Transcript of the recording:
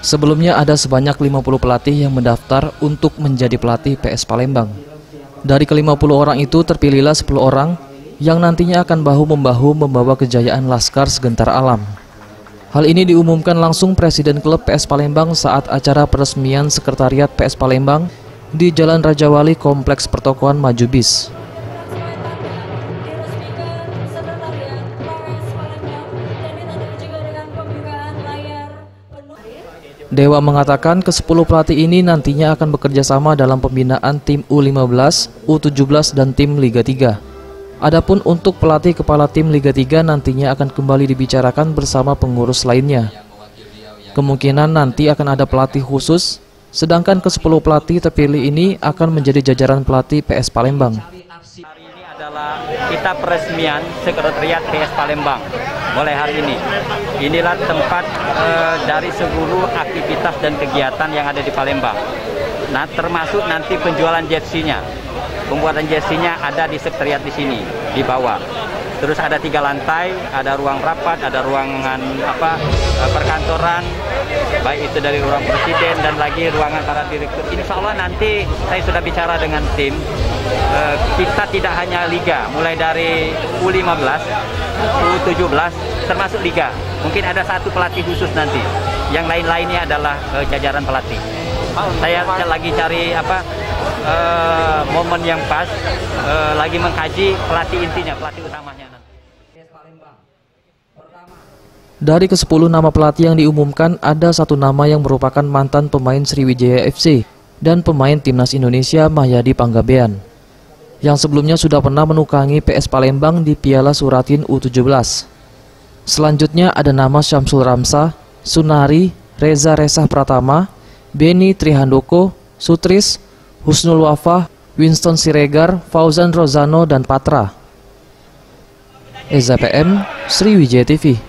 Sebelumnya ada sebanyak 50 pelatih yang mendaftar untuk menjadi pelatih PS Palembang. Dari ke-50 orang itu terpilihlah 10 orang yang nantinya akan bahu-membahu membawa kejayaan Laskar Segentar Alam. Hal ini diumumkan langsung Presiden Klub PS Palembang saat acara peresmian Sekretariat PS Palembang di Jalan Raja Wali Kompleks Pertokoan Maju Bis. Dewa mengatakan ke-10 pelatih ini nantinya akan bekerja sama dalam pembinaan tim U15, U17 dan tim Liga 3. Adapun untuk pelatih kepala tim Liga 3 nantinya akan kembali dibicarakan bersama pengurus lainnya. Kemungkinan nanti akan ada pelatih khusus, sedangkan ke-10 pelatih terpilih ini akan menjadi jajaran pelatih PS Palembang. Hari ini adalah kita peresmian Sekretariat PS Palembang. Mulai hari ini, inilah tempat dari seluruh aktivitas dan kegiatan yang ada di Palembang. Nah, termasuk nanti penjualan jersey-nya. Pembuatan jersey-nya ada di sekretariat di sini, di bawah. Terus ada 3 lantai, ada ruang rapat, ada ruangan perkantoran, baik itu dari ruang presiden dan lagi ruangan para direktur. Insya Allah nanti saya sudah bicara dengan tim, kita tidak hanya liga, mulai dari U15, U17, termasuk liga. Mungkin ada 1 pelatih khusus nanti, yang lain-lainnya adalah jajaran pelatih. Saya lagi cari momen yang pas, lagi mengkaji pelatih intinya, pelatih utamanya nanti. Dari ke-10 nama pelatih yang diumumkan, ada 1 nama yang merupakan mantan pemain Sriwijaya FC dan pemain Timnas Indonesia Mahyadi Panggabean, yang sebelumnya sudah pernah menukangi PS Palembang di Piala Suratin U17. Selanjutnya ada nama Syamsul Ramsah, Sunari, Reza Resah Pratama, Beni Trihandoko, Sutris, Husnul Wafah, Winston Siregar, Fauzan Rozano, dan Patra. Eza PM, Sriwijaya TV.